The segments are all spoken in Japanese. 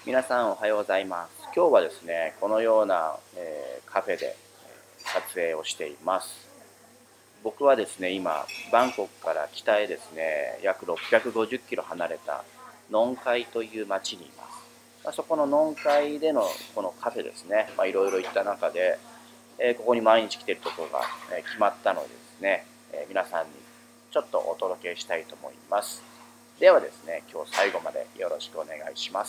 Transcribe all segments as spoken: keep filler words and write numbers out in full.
皆さんおはようございます。今日はですね、このような、えーカフェで撮影をしています。僕はですね、今バンコクから北へですね、約ろっぴゃくごじゅっキロ離れたノンカイという町にいます。まあ、そこのノンカイでのこのカフェですね、いろいろ行った中で、えーここに毎日来てるところが、えー決まったのでですね、えー皆さんにちょっとお届けしたいと思います。ではですね、今日最後までよろしくお願いします。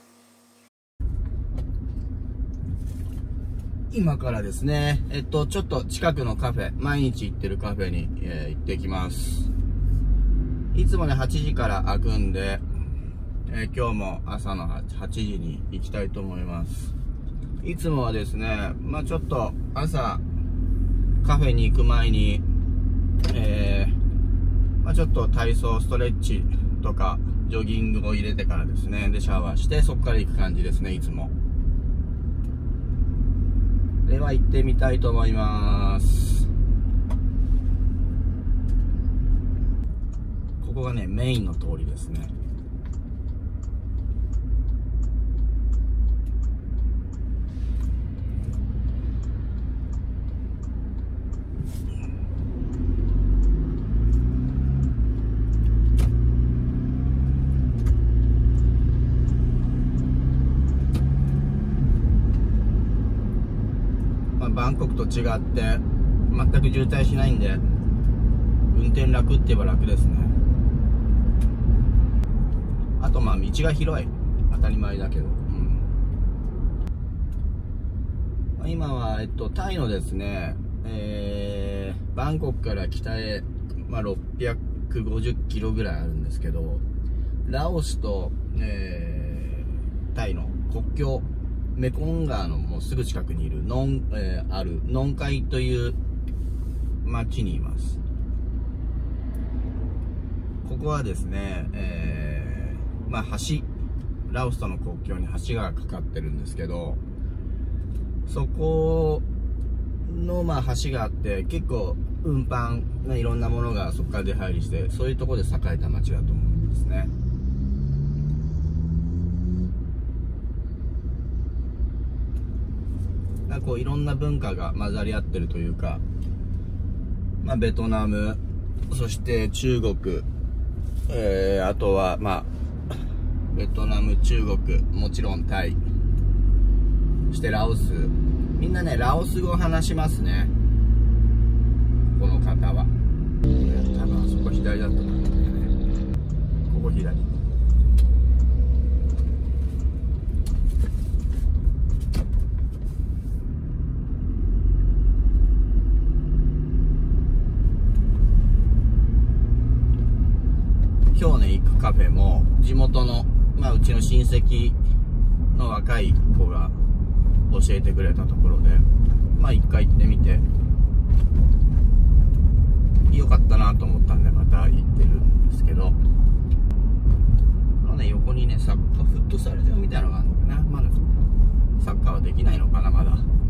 今からですね、えっと、ちょっと近くのカフェ、毎日行ってるカフェに、えー行ってきます。いつもね、はちじから開くんで、えー今日も朝のはちじに行きたいと思います。いつもはですね、まあちょっと朝、カフェに行く前に、えーまあちょっと体操、ストレッチとか、ジョギングを入れてからですね、で、シャワーして、そこから行く感じですね、いつも。では行ってみたいと思います。ここがね、メインの通りですね。バンコクと違って全く渋滞しないんで運転楽って言えば楽ですね。あとまあ道が広い、当たり前だけど、うんまあ、今はえっとタイのですね、えー、バンコクから北へ、まあ、ろっぴゃくごじゅっキロぐらいあるんですけど、ラオスと、えー、タイの国境メコン川のもうすぐ近くにいるノン、えー、あるノンカイという町にいます。ここはですね、えー、まあ橋、ラオスとの国境に橋がかかってるんですけど、そこのまあ橋があって結構運搬、いろんなものがそこから出入りして、そういうところで栄えた町だと思うんですね。こういろんな文化が混ざり合ってるというか、まあ、ベトナム、そして中国、えー、あとはまあベトナム、中国、もちろんタイ、そしてラオス。みんなねラオス語を話しますね、この方は。多分あそこ左だったと思うんだよね。ここ左。今日ね行くカフェも地元の、まあ、うちの親戚の若い子が教えてくれたところで、まあ一回行ってみてよかったなと思ったんでまた行ってるんですけど、このね横にねサッカーフットサル場みたいなのがあるのかな。まだサッカーはできないのかな、まだ。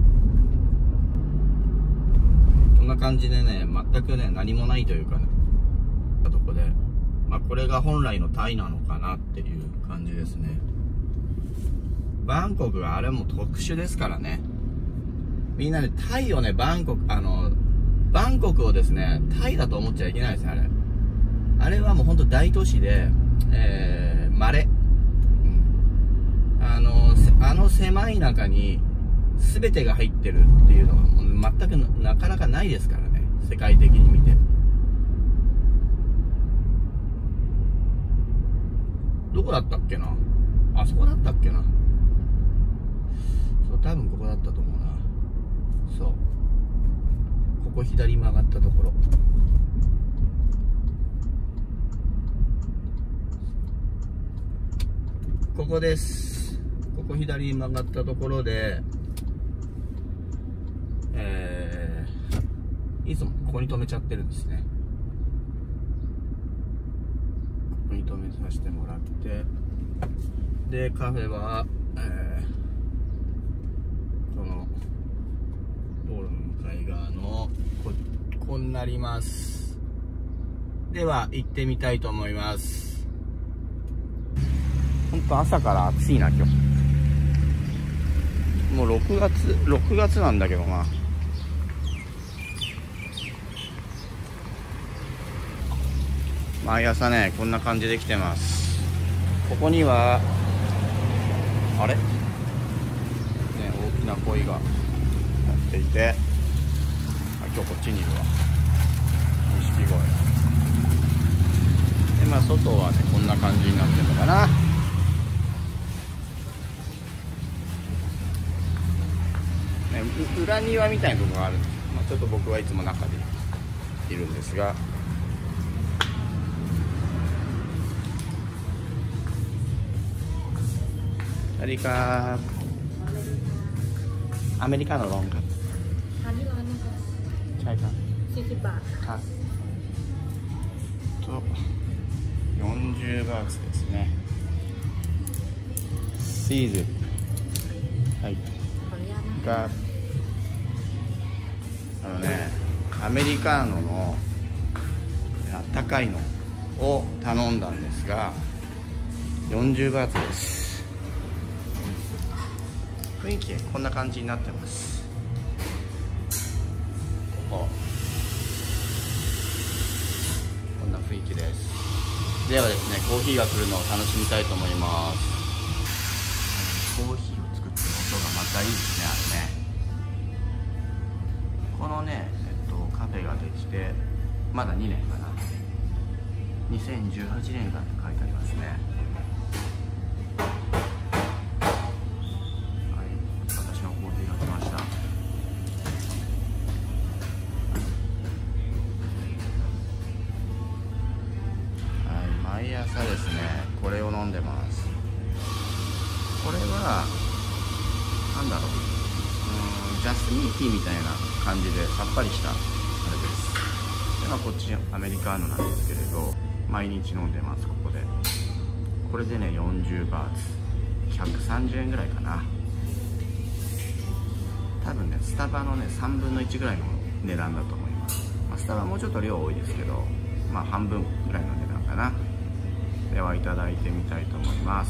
こんな感じでね全くね何もないというかね、とこで、まあ、これが本来のタイなのかなっていう感じですね。バンコクはあれも特殊ですからね。みんなねタイをねバンコクあのバンコクをですねタイだと思っちゃいけないです。あれあれはもう本当大都市で、えー、マレ、うん、あのあの狭い中に全てが入ってるっていうのはもう全くなかなかないですからね、世界的に見て。どこだったっけな、あそこだったっけな、そう多分ここだったと思うな。そうここ左曲がったところ、ここです。ここ左に曲がったところで、えー、いつもここに止めちゃってるんですね。ここに止めさせてもらって、でカフェは、えー、この道路の向かい側の こ, こになります。では行ってみたいと思います。 ほんと朝から暑いな今日。もうろくがつろくがつなんだけどな。毎朝ねこんな感じで来てます。ここにはあれね、大きな鯉がやっていて、あ、今日こっちにいるわ、錦鯉で、まあ外はねこんな感じになってるのかな。ね、裏庭みたいなところがあるんです。まあ、ちょっと僕はいつも中でいるんですが、Tadi ka Americanoร้องครับทานที่ร้านนะคะใช่ครับสี่สิบบาทครับとよんじゅうバーツですね。チーズ、はい、 ขออนุญาตนะคะがあのねアメリカーノの高いのを頼んだんですがよんじゅうバーツです。雰囲気こんな感じになってます。こここんな雰囲気です。ではですね、コーヒーが来るのを楽しみたいと思います。コーヒーを作ってる音がまたいいですね。あれね、このね、えっと、カフェができてまだにねんかな、にせんじゅうはちねんからって書いてありますね。毎朝ですねこれを飲んでます。これはなんだろう、うーんジャスミンティーみたいな感じでさっぱりしたあれです。で、まあ、こっちアメリカーノなんですけれど毎日飲んでます。ここでこれでねよんじゅうバーツひゃくさんじゅうえんぐらいかな。多分ねスタバのねさんぶんのいちぐらいの値段だと思います。まあ、スタバはもうちょっと量多いですけど、まあ半分ぐらいの値段かな。ではいただいてみたいと思います。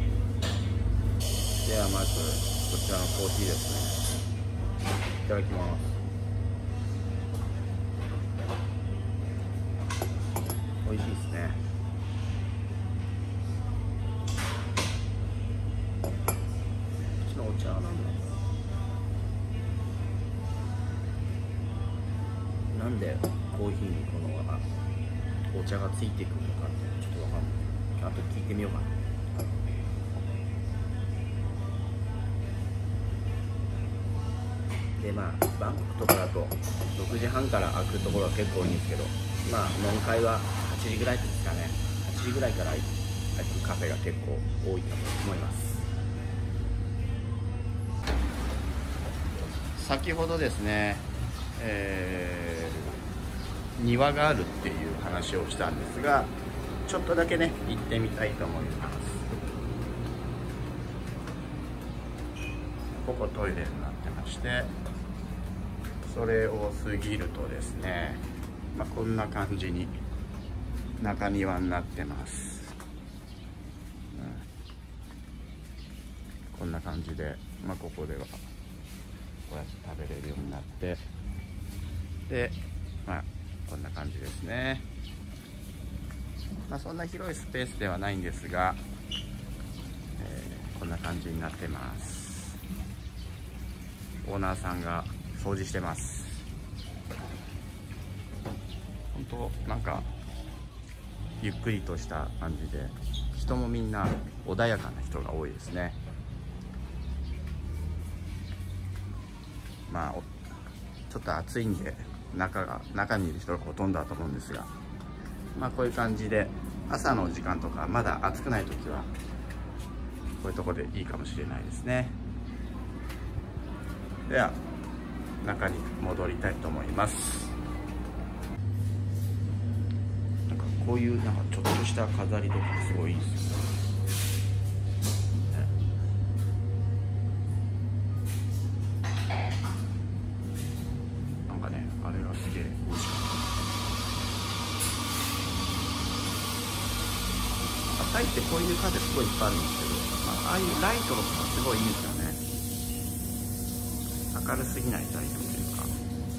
ではまずこちらのコーヒーですね。いただきます。美味しいですね。こっちのお茶は何だろう。なんでコーヒーにこのお茶がついてくるのかってちょっとわかんない。あと聞いてみようかな。でまあバンコクとかだとろくじはんから開くところは結構多いんですけど、まあ門会ははちじぐらいですかね。はちじぐらいから開くカフェが結構多いと思います。先ほどですね、えー、庭があるっていう話をしたんですが、ちょっとだけね行ってみたいと思います。ここトイレになってまして、それを過ぎるとですね、まあ、こんな感じに中庭になってます、うん、こんな感じで、まあ、ここではこうやって食べれるようになって、でまあこんな感じですね。まあ、そんな広いスペースではないんですが、えー、こんな感じになってます。オーナーさんが掃除してます。本当なんかゆっくりとした感じで、人もみんな穏やかな人が多いですね。まあちょっと暑いんで中が中にいる人がほとんどだと思うんですが、まあこういう感じで朝の時間とかまだ暑くない時はこういうとこでいいかもしれないですね。では中に戻りたいと思います。なんかこういうなんかちょっとした飾りとかすごいいいですよね。なんかねあれがすげえ美味しかった。タイタイってこういうカフェすごいいっぱいあるんですけど、まあ、ああいうライトとかすごいいいんですよね。明るすぎないライトというか、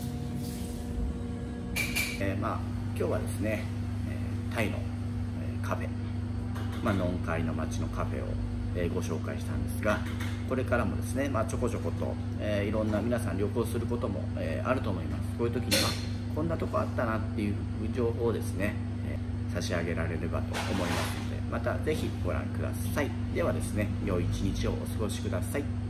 えー、まあ今日はですね、えー、タイの、えー、カフェ、まあ、ノンカイの街のカフェを、えー、ご紹介したんですが、これからもですね、まあ、ちょこちょこと、えー、いろんな皆さん旅行することも、えー、あると思います。こういう時にはこんなとこあったなっていう情報をですね、えー、差し上げられればと思いますので、またぜひご覧ください。ではですね、良い一日をお過ごしください。